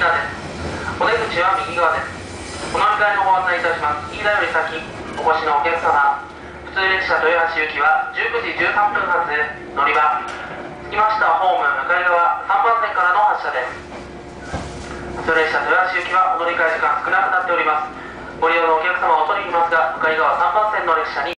ちらです。お出口は右側です。お乗り換えのご案内いたします。飯田より先お越しのお客様、普通列車豊橋行きは19時13分発です。乗り場着きましたホーム向かい側3番線からの発車です。普通列車豊橋行きはお乗り換え時間少なくなっております。ご利用のお客様はお取りいますが、向かい側3番線の列車に